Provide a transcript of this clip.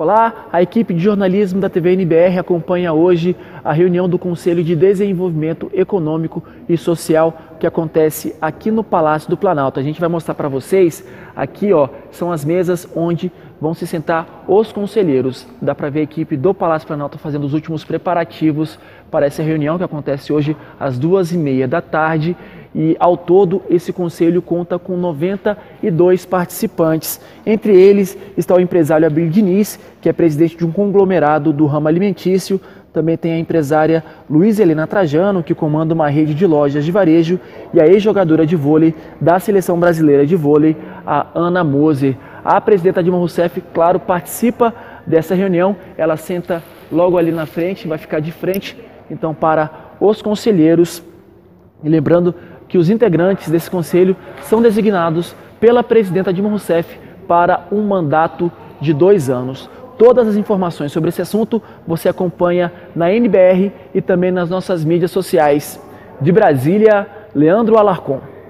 Olá, a equipe de jornalismo da TV NBR acompanha hoje a reunião do Conselho de Desenvolvimento Econômico e Social que acontece aqui no Palácio do Planalto. A gente vai mostrar para vocês, aqui são as mesas onde vão se sentar os conselheiros. Dá para ver a equipe do Palácio do Planalto fazendo os últimos preparativos para essa reunião que acontece hoje às 2h30 da tarde. E ao todo esse conselho conta com 92 participantes. Entre eles está o empresário Abílio Diniz, que é presidente de um conglomerado do ramo alimentício. Também tem a empresária Luísa Helena Trajano, que comanda uma rede de lojas de varejo, e a ex-jogadora de vôlei da Seleção Brasileira de Vôlei, a Ana Moser. A presidenta Dilma Rousseff, claro, participa dessa reunião. Ela senta logo ali na frente, vai ficar de frente, então, para os conselheiros. E lembrando que os integrantes desse conselho são designados pela presidenta Dilma Rousseff para um mandato de 2 anos. Todas as informações sobre esse assunto você acompanha na NBR e também nas nossas mídias sociais. De Brasília, Leandro Alarcon.